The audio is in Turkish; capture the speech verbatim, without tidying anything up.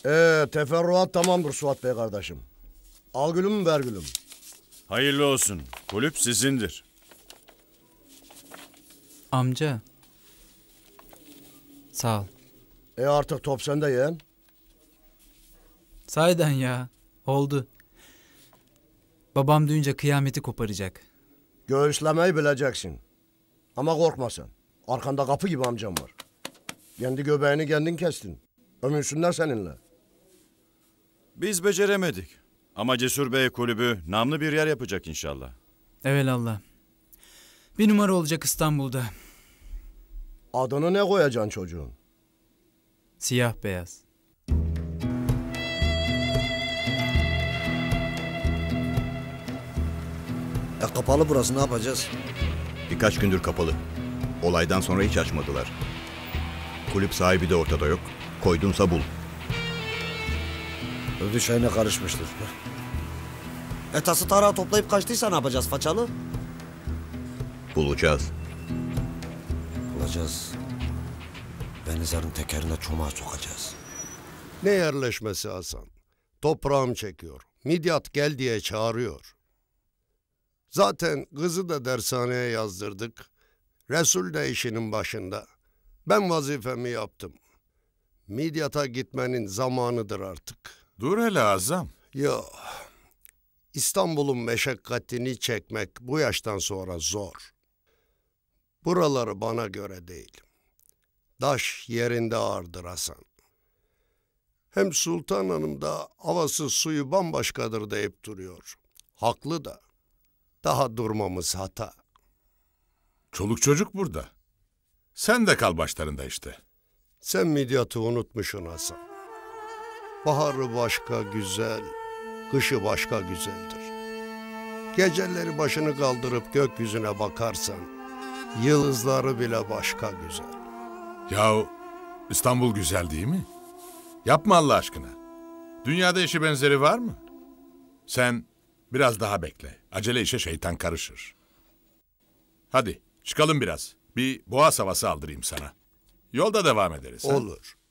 Ee, teferruat tamamdır Suat Bey kardeşim. Al gülüm ver gülüm. Hayırlı olsun. Kulüp sizindir. Amca. Sağ ol. E artık top sende yeğen. Sahiden ya. Oldu. Babam duyunca kıyameti koparacak. Göğüslemeyi bileceksin. Ama korkma sen. Arkanda kapı gibi amcam var. Kendi göbeğini kendin kestin. Övünsünler seninle. Biz beceremedik. Ama Cesur Bey kulübü namlı bir yer yapacak inşallah. Evelallah. Bir numara olacak İstanbul'da. Adını ne koyacaksın çocuğun? Siyah beyaz. E kapalı burası, ne yapacağız? Birkaç gündür kapalı. Olaydan sonra hiç açmadılar. Kulüp sahibi de ortada yok. Koydunsa bul. Ödü şeyine karışmıştır. E tası tarağı toplayıp kaçtıysa ne yapacağız façalı? Bulacağız. Bulacağız. Benizar'ın tekerine çomağı sokacağız. Ne yerleşmesi Hasan? Toprağım çekiyor. Midyat gel diye çağırıyor. Zaten kızı da dershaneye yazdırdık. Resul de işinin başında. Ben vazifemi yaptım. Midyat'a gitmenin zamanıdır artık. Dur hele Azam. Yo. İstanbul'un meşakkatini çekmek bu yaştan sonra zor. Buraları bana göre değil. Taş yerinde ağırdır Hasan. Hem Sultan Hanım da havası suyu bambaşkadır deyip duruyor. Haklı da. Daha durmamız hata. Çoluk çocuk burada. Sen de kal başlarında işte. Sen Midyat'ı unutmuşsun Hasan. Baharı başka güzel, kışı başka güzeldir. Geceleri başını kaldırıp gökyüzüne bakarsan, yıldızları bile başka güzel. Yahu İstanbul güzel değil mi? Yapma Allah aşkına. Dünyada eşi benzeri var mı? Sen biraz daha bekle. Acele işe şeytan karışır. Hadi çıkalım biraz. Bir boğaz havası aldırayım sana. Yolda devam ederiz. Ha? Olur.